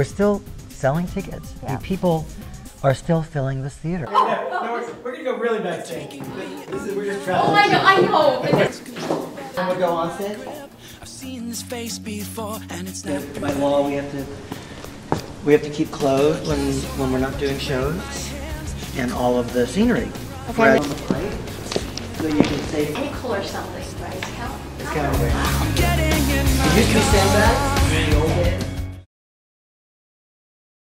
we're still selling tickets. Yeah. People are still filling this theater. No, we're gonna go really backstage. We're just traveling. Oh, I know. And we'll go on stage. I've seen this face before, and it's not. By law, we have to keep closed when we're not doing shows, and all of the scenery. Okay. Right on the plate, so you can say Any color something, right? it's kind of weird. I'm getting in my It used to be sandbags in the old days.